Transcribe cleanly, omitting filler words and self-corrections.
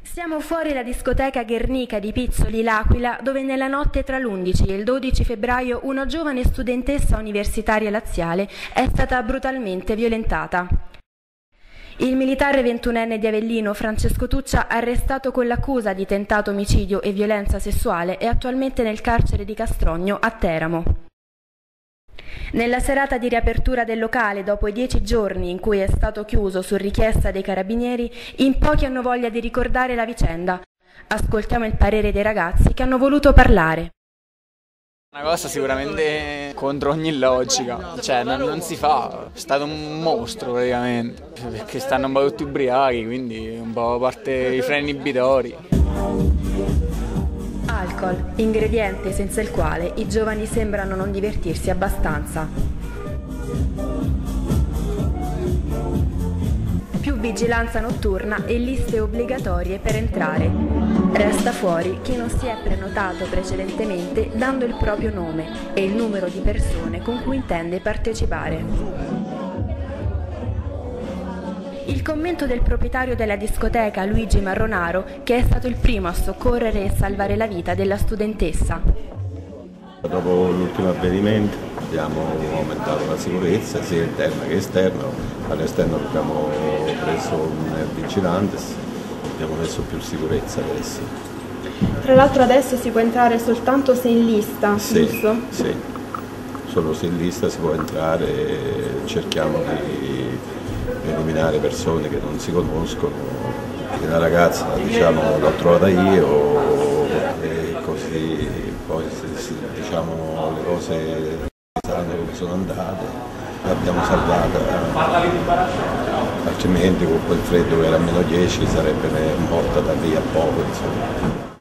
Siamo fuori la discoteca Guernica di Pizzoli L'Aquila, dove nella notte tra l'11 e il 12 febbraio una giovane studentessa universitaria laziale è stata brutalmente violentata. Il militare 21enne di Avellino, Francesco Tuccia, arrestato con l'accusa di tentato omicidio e violenza sessuale, è attualmente nel carcere di Castrogno a Teramo. Nella serata di riapertura del locale, dopo i 10 giorni in cui è stato chiuso su richiesta dei carabinieri, in pochi hanno voglia di ricordare la vicenda. Ascoltiamo il parere dei ragazzi che hanno voluto parlare. Una cosa sicuramente contro ogni logica, cioè non si fa, è stato un mostro praticamente, perché stanno un po' tutti ubriachi, quindi un po' parte i freni inibitori. Alcol, ingrediente senza il quale i giovani sembrano non divertirsi abbastanza. Più vigilanza notturna e liste obbligatorie per entrare. Resta fuori chi non si è prenotato precedentemente dando il proprio nome e il numero di persone con cui intende partecipare. Il commento del proprietario della discoteca, Luigi Marronaro, che è stato il primo a soccorrere e salvare la vita della studentessa. Dopo l'ultimo avvenimento abbiamo aumentato la sicurezza sia interna che esterna. All'esterno abbiamo preso un vigilantes, abbiamo messo più sicurezza adesso. Tra l'altro adesso si può entrare soltanto se in lista, sì, giusto? Sì, solo se in lista si può entrare e cerchiamo di eliminare persone che non si conoscono. La ragazza, diciamo, l'ho trovata io e così poi diciamo, le cose sanno come sono andate, l'abbiamo salvata, altrimenti con quel freddo che era a -10 sarebbe morta da lì a poco, insomma.